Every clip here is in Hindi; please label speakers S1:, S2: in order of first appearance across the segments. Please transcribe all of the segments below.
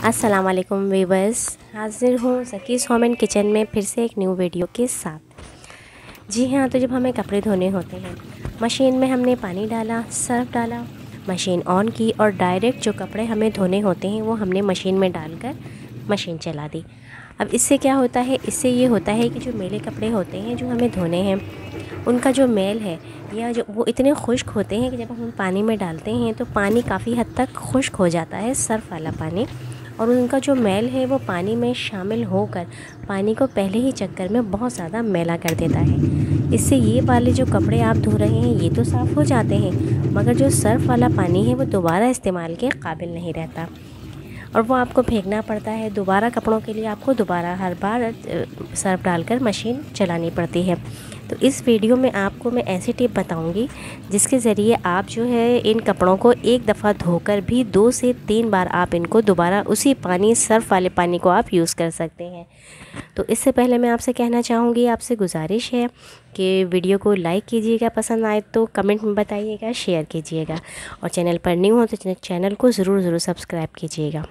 S1: अस्सलाम वालेकुम वीवर्स, हाजिर हूँ ज़कीज़ होम एंड किचन में फिर से एक न्यू वीडियो के साथ। जी हाँ, तो जब हमें कपड़े धोने होते हैं, मशीन में हमने पानी डाला, सर्फ डाला, मशीन ऑन की और डायरेक्ट जो कपड़े हमें धोने होते हैं वो हमने मशीन में डालकर मशीन चला दी। अब इससे क्या होता है, इससे ये होता है कि जो मैले कपड़े होते हैं जो हमें धोने हैं, उनका जो मैल है या जो वो इतने खुश्क होते हैं कि जब हम पानी में डालते हैं तो पानी काफ़ी हद तक खुश्क हो जाता है, सर्फ़ वाला पानी, और उनका जो मैल है वो पानी में शामिल होकर पानी को पहले ही चक्कर में बहुत ज़्यादा मैला कर देता है। इससे ये वाले जो कपड़े आप धो रहे हैं ये तो साफ़ हो जाते हैं, मगर जो सर्फ़ वाला पानी है वो दोबारा इस्तेमाल के काबिल नहीं रहता और वो आपको फेंकना पड़ता है। दोबारा कपड़ों के लिए आपको दोबारा हर बार सर्फ डालकर मशीन चलानी पड़ती है। तो इस वीडियो में आपको मैं ऐसी टिप बताऊंगी जिसके ज़रिए आप जो है इन कपड़ों को एक दफ़ा धोकर भी 2 से 3 बार आप इनको दोबारा उसी पानी, सर्फ वाले पानी को आप यूज़ कर सकते हैं। तो इससे पहले मैं आपसे कहना चाहूँगी, आपसे गुजारिश है कि वीडियो को लाइक कीजिएगा, पसंद आए तो कमेंट में बताइएगा, शेयर कीजिएगा और चैनल पर न्यू हो तो चैनल को ज़रूर सब्सक्राइब कीजिएगा।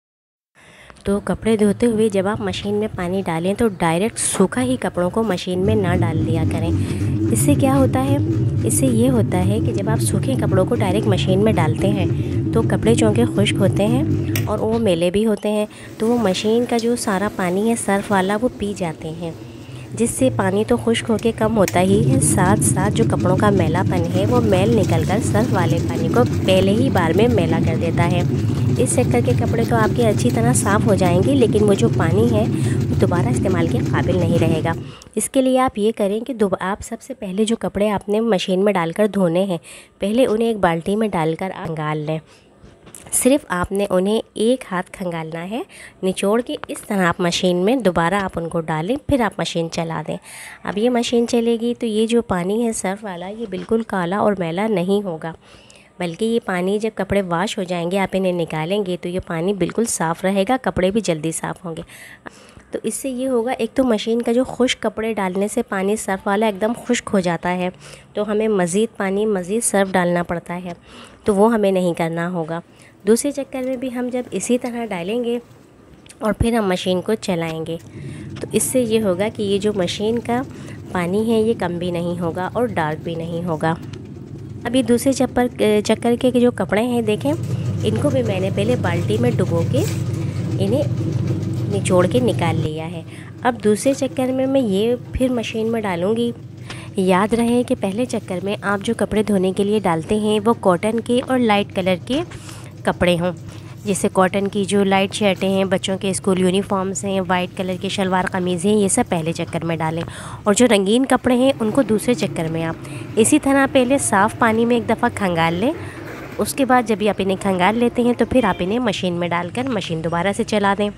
S1: तो कपड़े धोते हुए जब आप मशीन में पानी डालें तो डायरेक्ट सूखा ही कपड़ों को मशीन में ना डाल दिया करें। इससे क्या होता है, इससे ये होता है कि जब आप सूखे कपड़ों को डायरेक्ट मशीन में डालते हैं तो कपड़े चूँकि खुश्क होते हैं और वो मैले भी होते हैं, तो वो मशीन का जो सारा पानी है सर्फ़ वाला वो पी जाते हैं, जिससे पानी तो खुश्क होकर कम होता ही है, साथ साथ जो कपड़ों का मैलापन है वो मैल निकलकर सर्फ़ वाले पानी को पहले ही बार में मैला कर देता है। इस चक्कर के कपड़े तो आपके अच्छी तरह साफ़ हो जाएंगे, लेकिन वो जो पानी है वो दोबारा इस्तेमाल के काबिल नहीं रहेगा। इसके लिए आप ये करें कि आप सबसे पहले जो कपड़े आपने मशीन में डालकर धोने हैं, पहले उन्हें एक बाल्टी में डालकर खंगाल लें। सिर्फ़ आपने उन्हें एक हाथ खंगालना है, निचोड़ के इस तरह आप मशीन में दोबारा आप उनको डालें, फिर आप मशीन चला दें। अब ये मशीन चलेगी तो ये जो पानी है सर्फ़ वाला ये बिल्कुल काला और मैला नहीं होगा, बल्कि ये पानी जब कपड़े वॉश हो जाएंगे आप इन्हें निकालेंगे तो ये पानी बिल्कुल साफ़ रहेगा, कपड़े भी जल्दी साफ़ होंगे। तो इससे ये होगा, एक तो मशीन का जो खुश्क कपड़े डालने से पानी सर्फ़ वाला एकदम खुश्क हो जाता है, तो हमें मज़ीद पानी, मज़ीद सर्फ़ डालना पड़ता है, तो वो हमें नहीं करना होगा। दूसरे चक्कर में भी हम जब इसी तरह डालेंगे और फिर हम मशीन को चलाएँगे तो इससे ये होगा कि ये जो मशीन का पानी है ये कम भी नहीं होगा और डार्क भी नहीं होगा। अब ये दूसरे चक्कर के जो कपड़े हैं देखें, इनको भी मैंने पहले बाल्टी में डुबो के इन्हें निचोड़ के निकाल लिया है। अब दूसरे चक्कर में मैं ये फिर मशीन में डालूँगी। याद रहे कि पहले चक्कर में आप जो कपड़े धोने के लिए डालते हैं वो कॉटन के और लाइट कलर के कपड़े हों, जैसे कॉटन की जो लाइट शर्टें हैं, बच्चों के स्कूल यूनिफॉर्म्स हैं, वाइट कलर की शलवार कमीज़ें हैं, ये सब पहले चक्कर में डालें और जो रंगीन कपड़े हैं उनको दूसरे चक्कर में आप इसी तरह पहले साफ़ पानी में एक दफ़ा खंगाल लें। उसके बाद जब भी आप इन्हें खंगाल लेते हैं तो फिर आप इन्हें मशीन में डालकर मशीन दोबारा से चला दें।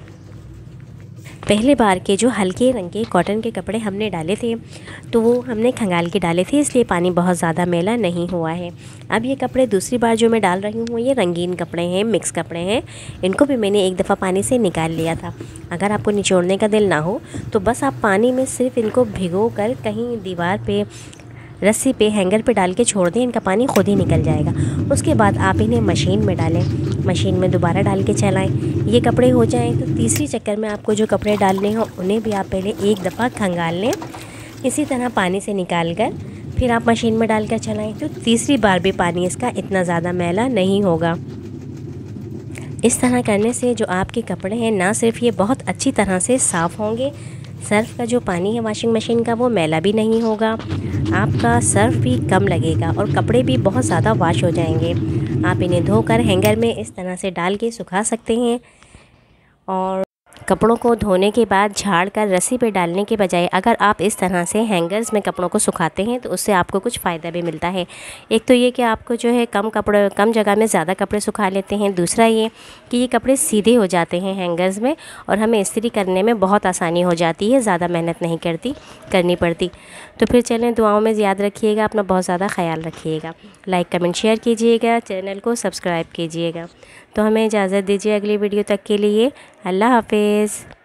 S1: पहले बार के जो हल्के रंग के कॉटन के कपड़े हमने डाले थे तो वो हमने खंगाल के डाले थे, इसलिए पानी बहुत ज़्यादा मैला नहीं हुआ है। अब ये कपड़े दूसरी बार जो मैं डाल रही हूँ ये रंगीन कपड़े हैं, मिक्स कपड़े हैं, इनको भी मैंने एक दफ़ा पानी से निकाल लिया था। अगर आपको निचोड़ने का दिल ना हो तो बस आप पानी में सिर्फ इनको भिगो कर कहीं दीवार पे, रस्सी पे, हैंगर पे डाल के छोड़ दें, इनका पानी खुद ही निकल जाएगा। उसके बाद आप इन्हें मशीन में डालें, मशीन में दोबारा डाल के चलाएं। ये कपड़े हो जाएं तो तीसरी चक्कर में आपको जो कपड़े डालने हों उन्हें भी आप पहले एक दफ़ा खंगाल लें, इसी तरह पानी से निकाल कर फिर आप मशीन में डाल कर चलाएँ, तो तीसरी बार भी पानी इसका इतना ज़्यादा मैला नहीं होगा। इस तरह करने से जो आपके कपड़े हैं ना सिर्फ ये बहुत अच्छी तरह से साफ़ होंगे, सर्फ़ का जो पानी है वॉशिंग मशीन का वो मैला भी नहीं होगा, आपका सर्फ़ भी कम लगेगा और कपड़े भी बहुत ज़्यादा वॉश हो जाएंगे। आप इन्हें धोकर हैंगर में इस तरह से डाल के सुखा सकते हैं और कपड़ों को धोने के बाद झाड़ कर रस्सी पे डालने के बजाय अगर आप इस तरह से हैंगर्स में कपड़ों को सुखाते हैं तो उससे आपको कुछ फ़ायदा भी मिलता है। एक तो ये कि आपको जो है कम जगह में ज़्यादा कपड़े सुखा लेते हैं, दूसरा ये कि ये कपड़े सीधे हो जाते हैं हैंगर्स में और हमें इस्त्री करने में बहुत आसानी हो जाती है, ज़्यादा मेहनत नहीं करनी पड़ती। तो फिर चलें, दुआओं में याद रखिएगा, अपना बहुत ज़्यादा ख्याल रखिएगा, लाइक कमेंट शेयर कीजिएगा, चैनल को सब्सक्राइब कीजिएगा। तो हमें इजाज़त दीजिए अगली वीडियो तक के लिए। अल्लाह हाफिज़।